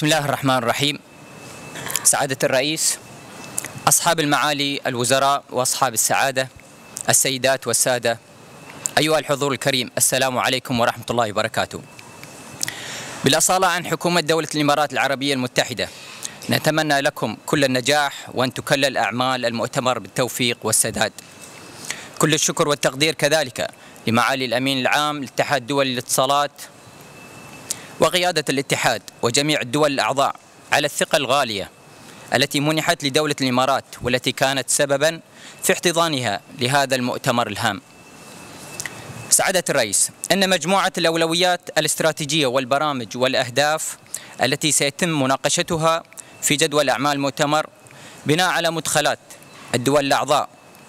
بسم الله الرحمن الرحيم. سعادة الرئيس، أصحاب المعالي الوزراء وأصحاب السعادة، السيدات والسادة، أيها الحضور الكريم، السلام عليكم ورحمة الله وبركاته. بالأصالة عن حكومة دولة الإمارات العربية المتحدة، نتمنى لكم كل النجاح وأن تكلل أعمال المؤتمر بالتوفيق والسداد. كل الشكر والتقدير كذلك لمعالي الأمين العام لاتحاد دول الاتصالات وقيادة الاتحاد وجميع الدول الأعضاء على الثقة الغالية التي منحت لدولة الإمارات والتي كانت سببا في احتضانها لهذا المؤتمر الهام. سعادة الرئيس، إن مجموعة الأولويات الاستراتيجية والبرامج والأهداف التي سيتم مناقشتها في جدول أعمال المؤتمر بناء على مدخلات الدول الأعضاء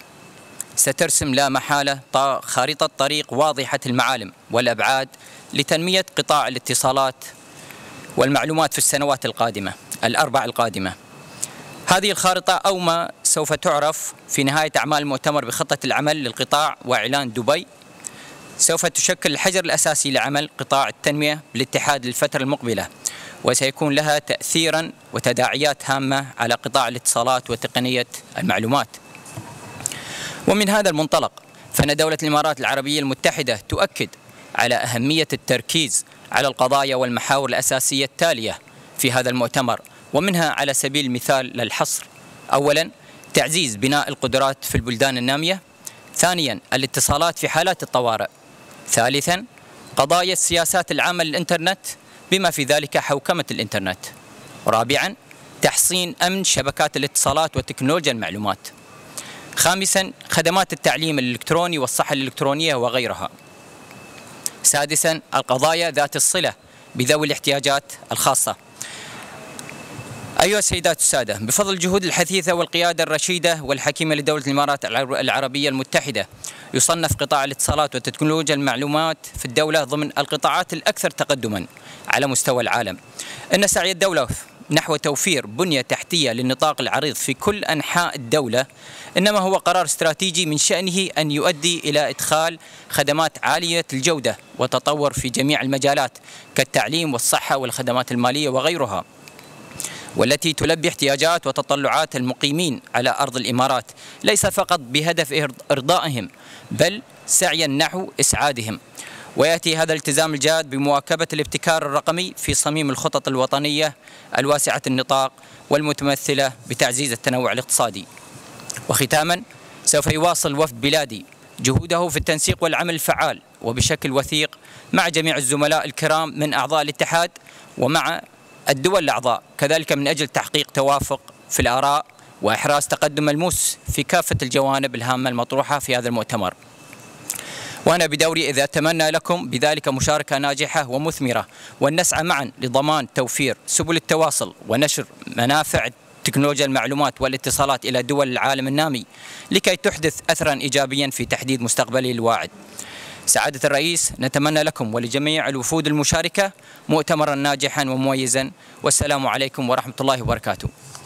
سترسم لا محالة خارطة طريق واضحة المعالم والأبعاد لتنمية قطاع الاتصالات والمعلومات في السنوات الأربع القادمة. هذه الخارطة أو ما سوف تعرف في نهاية أعمال المؤتمر بخطة العمل للقطاع وإعلان دبي سوف تشكل الحجر الأساسي لعمل قطاع التنمية بالاتحاد للفترة المقبلة، وسيكون لها تأثيرا وتداعيات هامة على قطاع الاتصالات وتقنية المعلومات. ومن هذا المنطلق فإن دولة الإمارات العربية المتحدة تؤكد على أهمية التركيز على القضايا والمحاور الأساسية التالية في هذا المؤتمر، ومنها على سبيل المثال للحصر: أولا، تعزيز بناء القدرات في البلدان النامية. ثانيا، الاتصالات في حالات الطوارئ. ثالثا، قضايا السياسات العامة للإنترنت بما في ذلك حوكمة الإنترنت. رابعا، تحصين أمن شبكات الاتصالات وتكنولوجيا المعلومات. خامسا، خدمات التعليم الإلكتروني والصحة الإلكترونية وغيرها. سادسا، القضايا ذات الصلة بذوي الاحتياجات الخاصة. أيها السيدات والسادة، بفضل الجهود الحثيثة والقيادة الرشيدة والحكيمة لدولة الإمارات العربية المتحدة، يصنف قطاع الاتصالات وتكنولوجيا المعلومات في الدولة ضمن القطاعات الأكثر تقدما على مستوى العالم. إن سعي الدولة نحو توفير بنية تحتية للنطاق العريض في كل أنحاء الدولة إنما هو قرار استراتيجي من شأنه أن يؤدي إلى إدخال خدمات عالية الجودة وتطور في جميع المجالات كالتعليم والصحة والخدمات المالية وغيرها، والتي تلبي احتياجات وتطلعات المقيمين على أرض الإمارات، ليس فقط بهدف إرضائهم بل سعيا نحو إسعادهم. ويأتي هذا الالتزام الجاد بمواكبة الابتكار الرقمي في صميم الخطط الوطنية الواسعة النطاق والمتمثلة بتعزيز التنوع الاقتصادي. وختاما، سوف يواصل وفد بلادي جهوده في التنسيق والعمل الفعال وبشكل وثيق مع جميع الزملاء الكرام من أعضاء الاتحاد ومع الدول الأعضاء كذلك من أجل تحقيق توافق في الآراء وإحراز تقدم ملموس في كافة الجوانب الهامة المطروحة في هذا المؤتمر. وأنا بدوري إذا أتمنى لكم بذلك مشاركة ناجحة ومثمرة، وأن نسعى معا لضمان توفير سبل التواصل ونشر منافع تكنولوجيا المعلومات والاتصالات إلى دول العالم النامي لكي تحدث أثرا إيجابيا في تحديد مستقبله الواعد. سعادة الرئيس، نتمنى لكم ولجميع الوفود المشاركة مؤتمرا ناجحا ومميزا، والسلام عليكم ورحمة الله وبركاته.